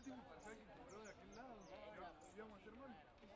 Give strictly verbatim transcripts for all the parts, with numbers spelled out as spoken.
último pasaje que cobró de aquel lado, íbamos a hacer gol.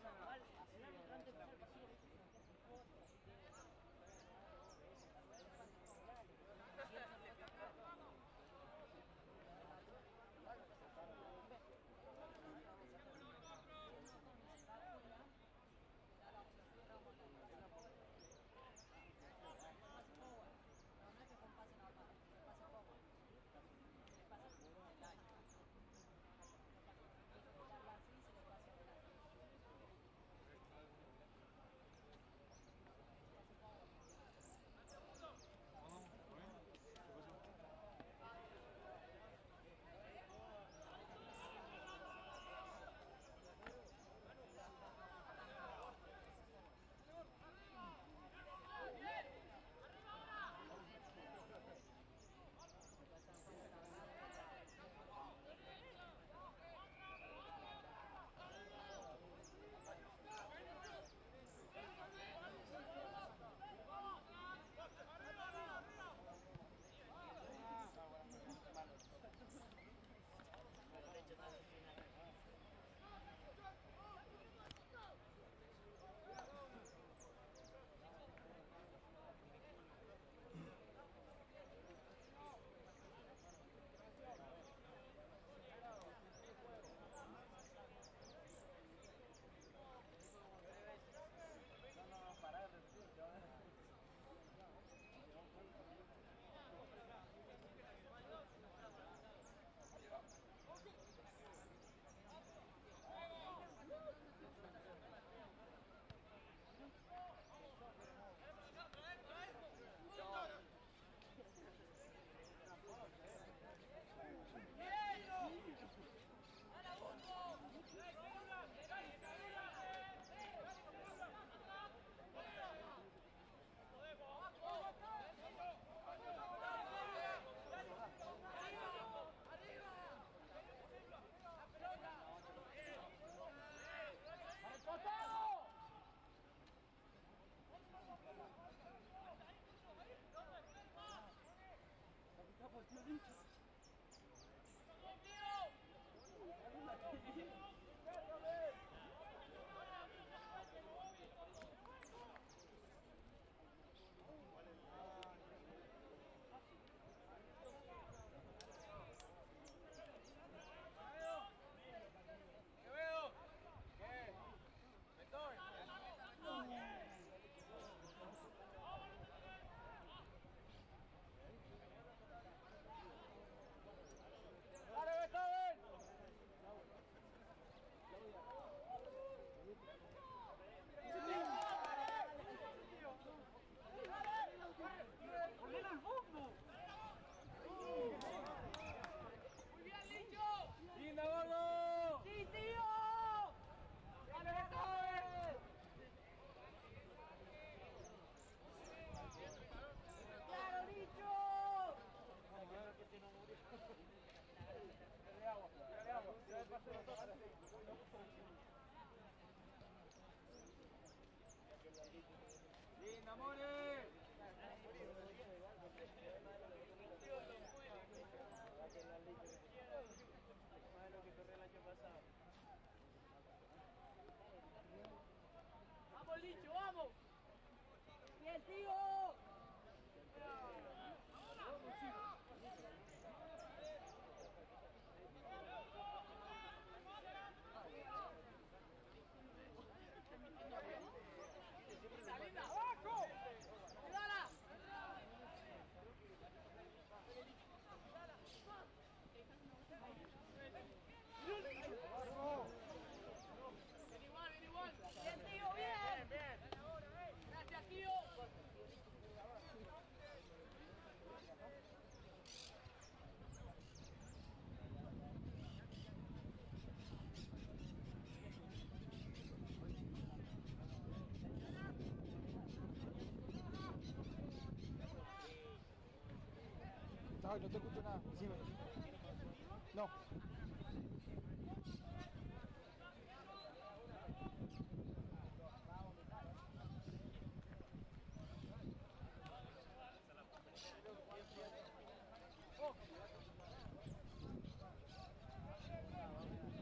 ¡Linda, More! ¡Vamos, Licho, vamos! ¡Bien, tío! ¡Linda, linda! ¡Abajo! ¡Cuidala! Bien igual, bien igual. Bien, tío, bien. Bien, bien. Gracias, tío. Ay, no te escucho nada. Sí, bueno. No. Oh.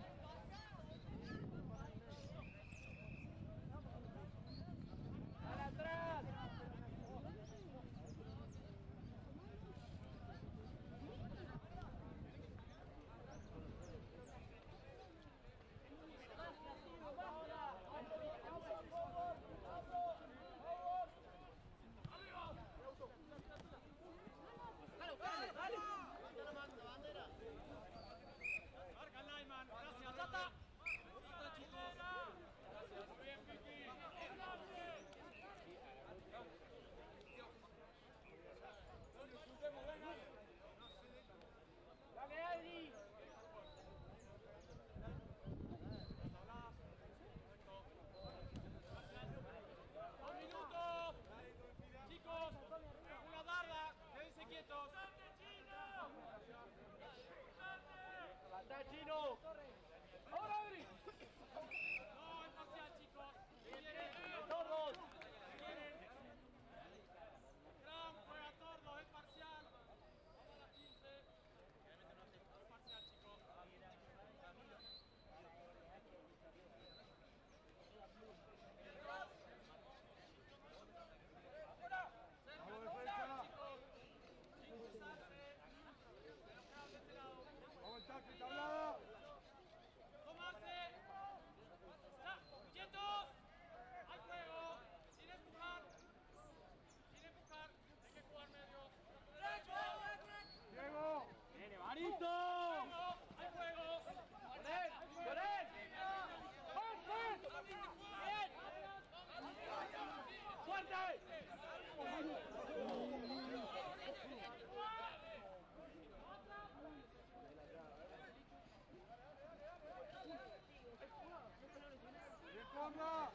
Conga.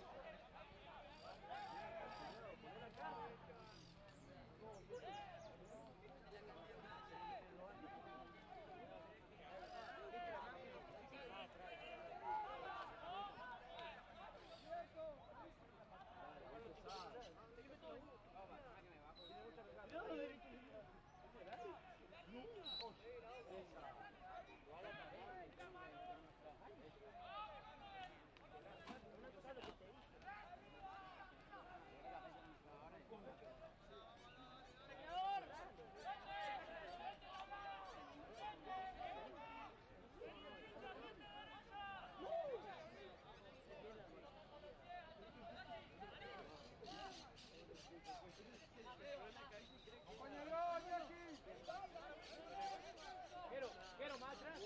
Quiero, quiero más atrás.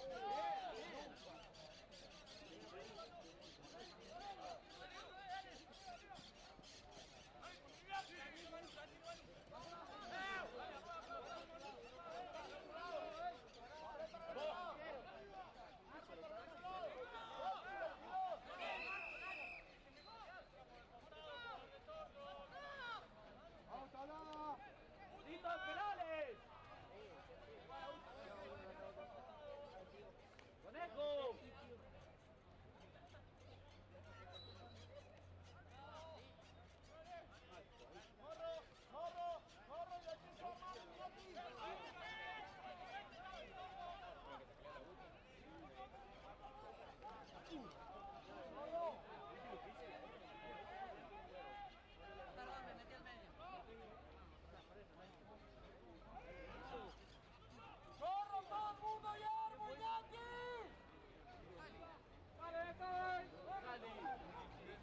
Vamos, Tala. ¡Listo, penales! ¡Conejo! ¡Corro todo el mundo ya, Muñaki! ¡Dale, dale!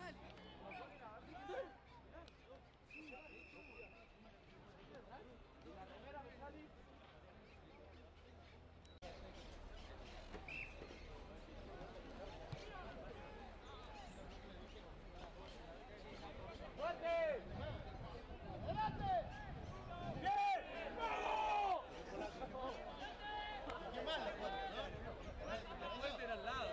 ¡Fuerte! ¡Adelante! ¡Bien! ¡Vamos! Qué mal la cuatro. La fuente era al lado.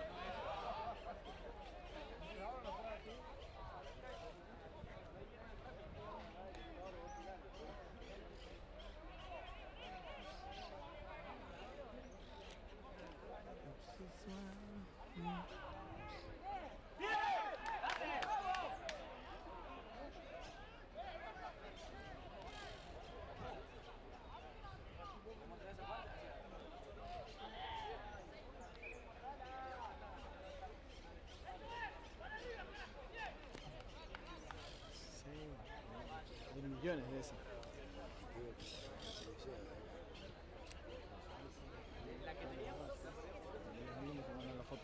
Hay millones de esas. La que teníamos. Los mismos que mandan la foto.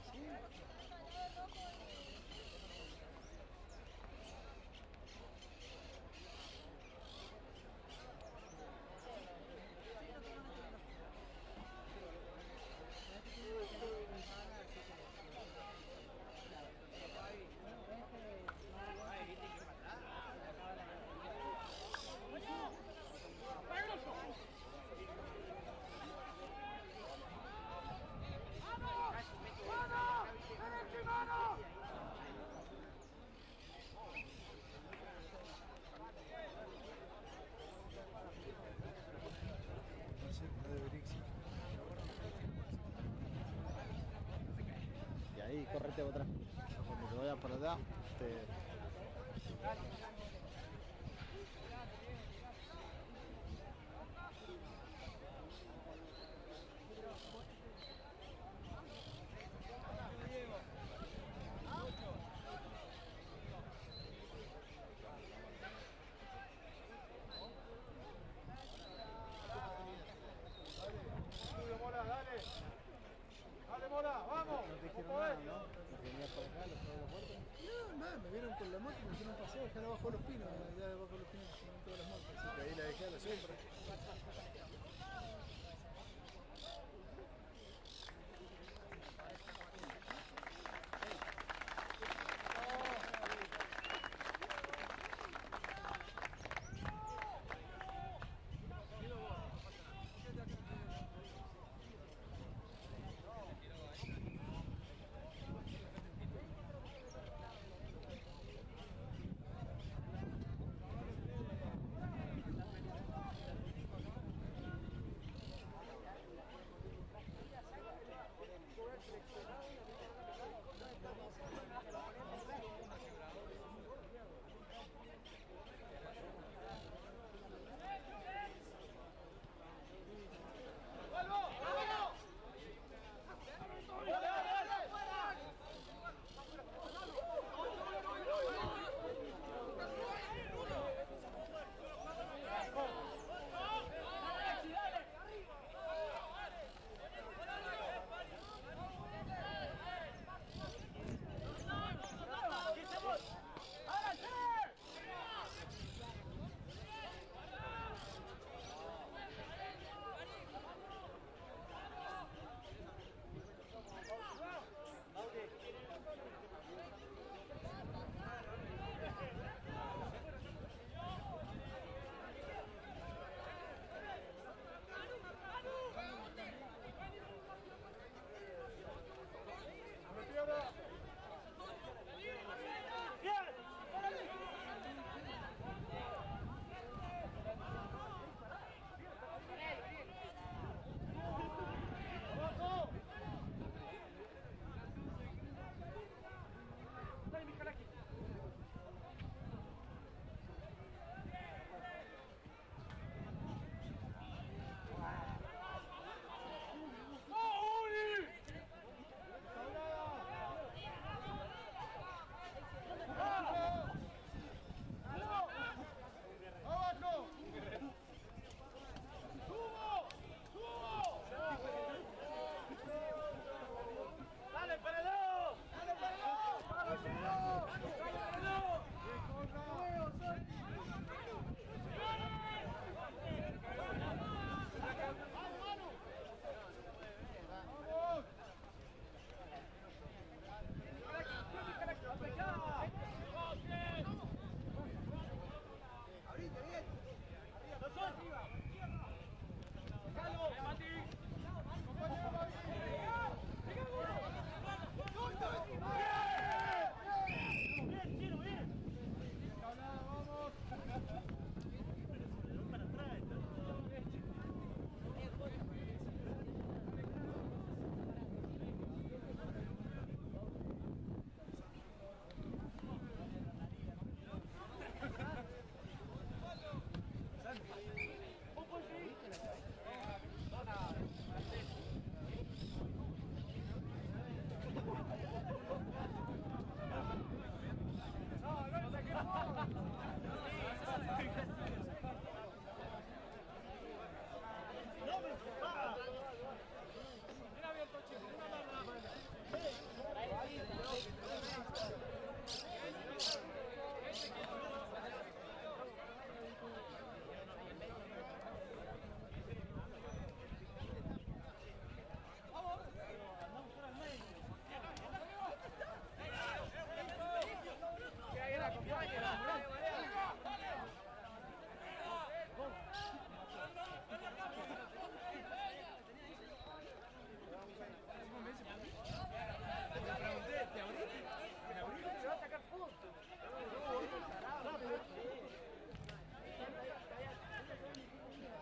No sé, no debería existir. Y ahí, córrete otra. Cuando te vayas para allá, te... Mora, dale. Dale, Mora, vamos. No te dijeron Vos nada, podés. ¿no? ¿Te venías para acá, los aeropuertos? No, nada, me vieron con la moto, me hicieron un paseo, dejé abajo de los pinos, allá debajo de los pinos, en todas las motos. Así que ahí la dejé a la sombra.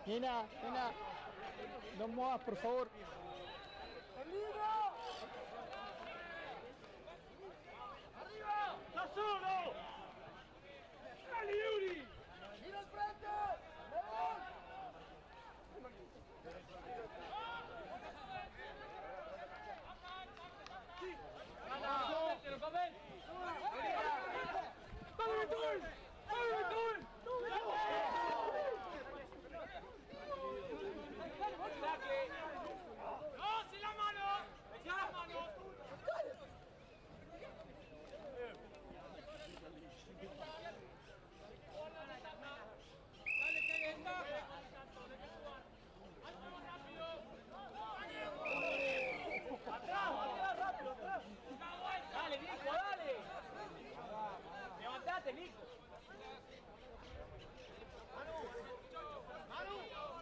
Nina, Nina, no muevas, por favor. ¡Arriba! ¡Está solo! ¡Dale, Yuri! ¡Mira al frente! ¡León! ¡Gana! ¡Pero papel! ¡Vamos, Betul! ¡Vamos, Betul! ¡Saque! ¡No, sin la mano! ¡Sin la mano! ¡Dale, que está! ¡Atrás, atrás, rápido, atrás! ¡Dale, Nico, dale! ¡Levantate, Nico! ¡Manu! ¡Manu!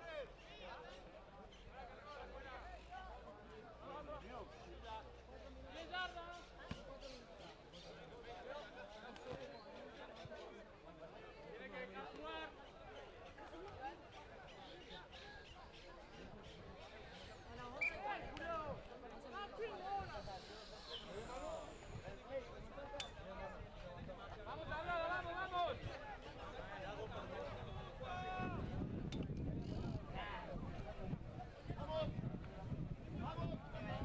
¡diez yardas! Tiene que capturar. Vamos, Tablada, vamos, vamos. Vamos, vamos.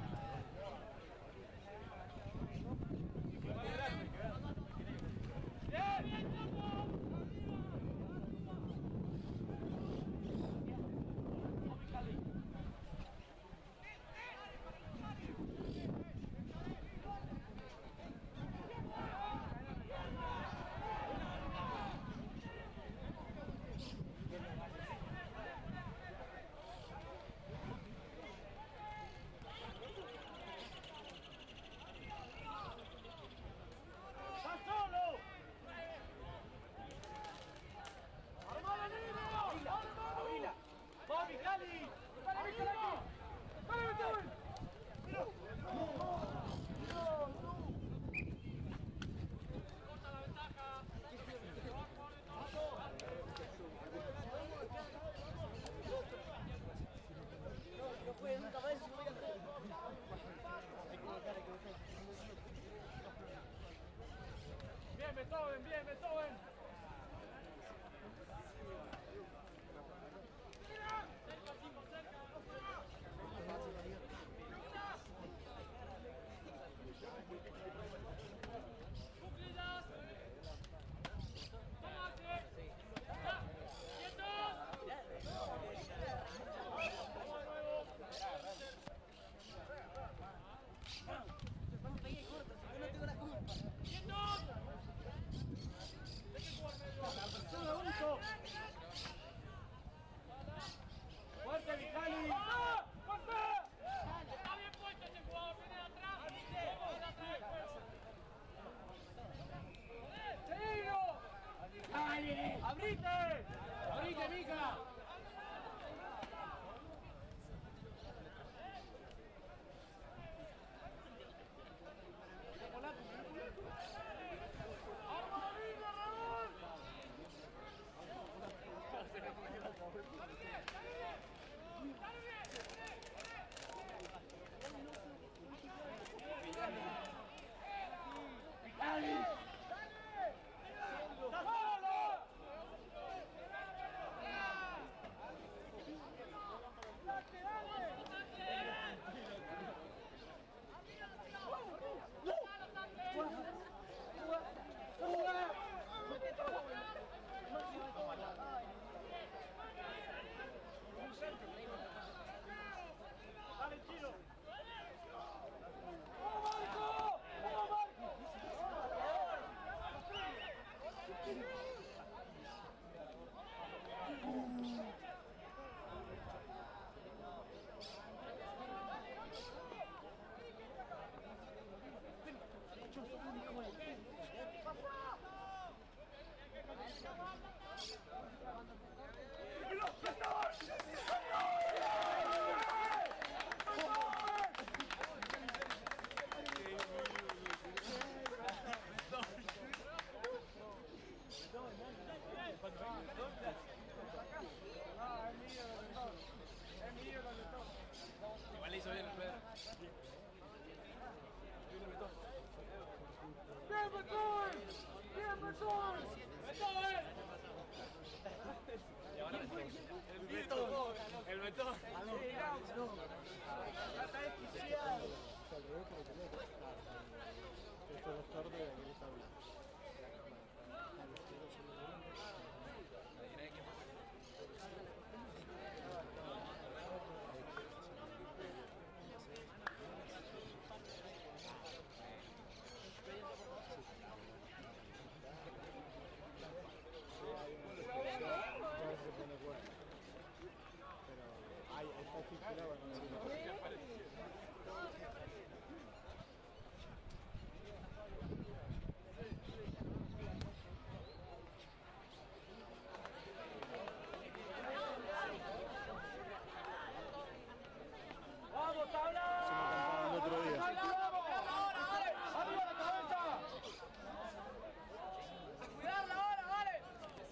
Bien. ¡Está solo! ¡Armala, Nino! ¡Abrila! ¡Vamos, Micali! ¡Dale, Micali aquí! ¡Dale, Betul! ¡Mira! ¡Corta la ventaja! No puede nunca más subir al tren. Bien, Beethoven, bien, Beethoven. Cerca, chicos, cerca. Cuclillas. Tómate. Ya. ¡Quietos! Vamos de nuevo. Vamos, pegué corto, si yo no tengo la culpa. ¡Quietos! Deje jugar medio. ¡Solo único! ¡Fuerte, Micali! ¡Ah! ¡Fuerte! Está bien puesto ese jugador, viene de atrás. ¡Viene de atrás! ¡Seguido! ¡Dale! ¡Abrite! ¡Abrite, Mica! Dale, Chino. ¡Vamos, Marco! ¡Vamos, Marco! Ah, es mi ídolo de todo. Es mi ídolo de todo. Igual le hizo bien el Pedro. ¡Bien, Betul! ¡Bien, Betul! El Beto. El Beto. Está desquiciado. Esto es sordo y aquí está hablando. Pero ahí está circulado, ¿no? ¡Vamos, tabla! Se me contaban el otro día. ¡Arriba la cabeza! Cuidarla ahora, vale.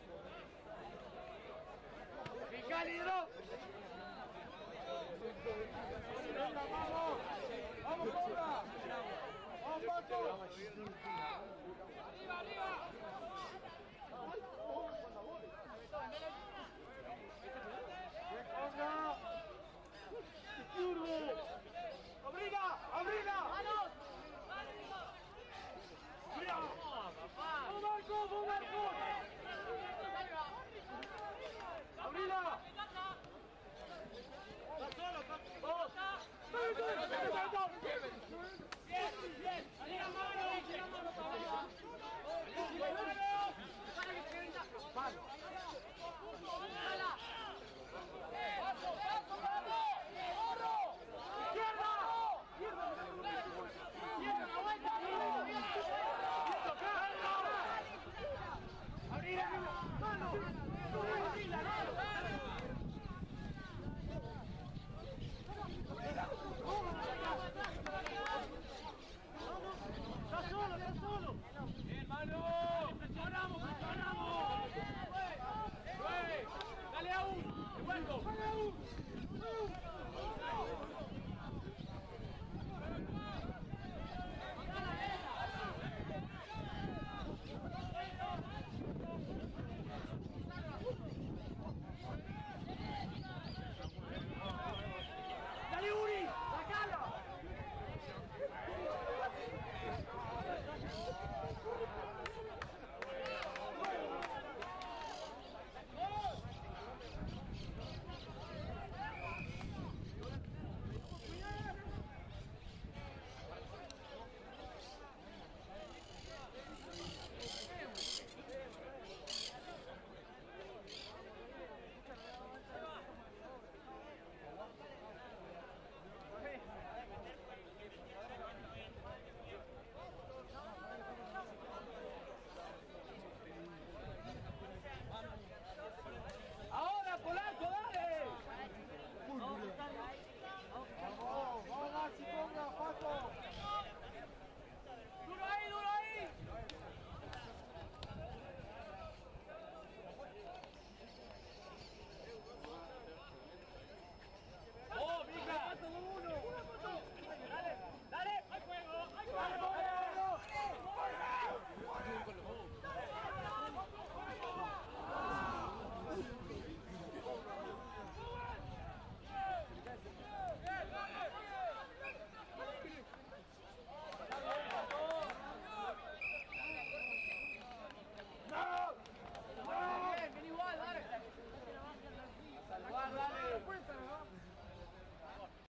¡Cálido! ¡Venga, vamos! ¡Vamos, Cobra! ¡Vamos, Pato! Arriba, arriba.